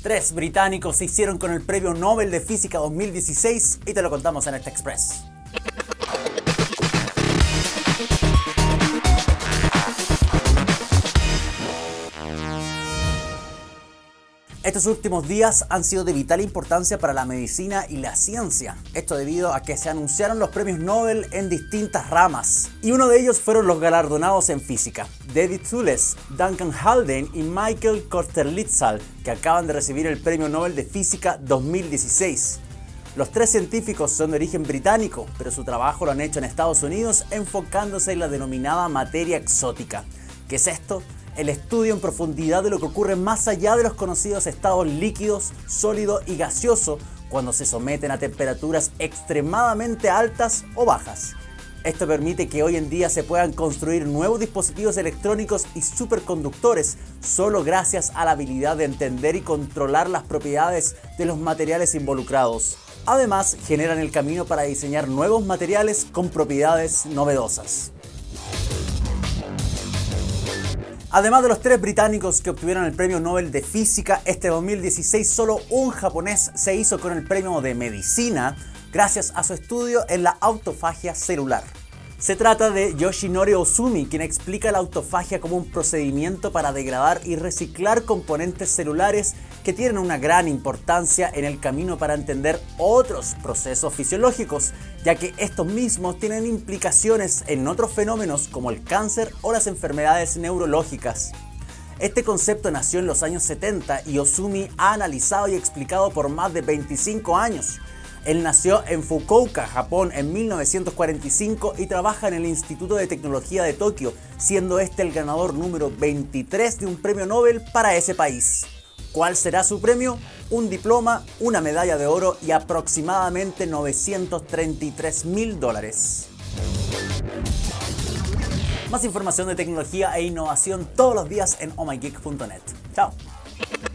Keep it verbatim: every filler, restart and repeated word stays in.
Tres británicos se hicieron con el Premio Nobel de Física dos mil dieciséis y te lo contamos en este Express. Estos últimos días han sido de vital importancia para la medicina y la ciencia. Esto debido a que se anunciaron los premios Nobel en distintas ramas. Y uno de ellos fueron los galardonados en física. David Thewles, Duncan Haldane y Michael Kosterlitzer, que acaban de recibir el Premio Nobel de Física dos mil dieciséis. Los tres científicos son de origen británico, pero su trabajo lo han hecho en Estados Unidos enfocándose en la denominada materia exótica. ¿Qué es esto? El estudio en profundidad de lo que ocurre más allá de los conocidos estados líquidos, sólido y gaseoso cuando se someten a temperaturas extremadamente altas o bajas. Esto permite que hoy en día se puedan construir nuevos dispositivos electrónicos y superconductores solo gracias a la habilidad de entender y controlar las propiedades de los materiales involucrados. Además, generan el camino para diseñar nuevos materiales con propiedades novedosas. Además de los tres británicos que obtuvieron el Premio Nobel de Física, este dos mil dieciséis solo un japonés se hizo con el Premio de Medicina gracias a su estudio en la autofagia celular. Se trata de Yoshinori Ozumi, quien explica la autofagia como un procedimiento para degradar y reciclar componentes celulares que tienen una gran importancia en el camino para entender otros procesos fisiológicos, ya que estos mismos tienen implicaciones en otros fenómenos como el cáncer o las enfermedades neurológicas. Este concepto nació en los años setenta y Ozumi ha analizado y explicado por más de veinticinco años. Él nació en Fukuoka, Japón, en mil novecientos cuarenta y cinco y trabaja en el Instituto de Tecnología de Tokio, siendo este el ganador número veintitrés de un premio Nobel para ese país. ¿Cuál será su premio? Un diploma, una medalla de oro y aproximadamente novecientos treinta y tres mil dólares. Más información de tecnología e innovación todos los días en oh my geek punto net. Chao.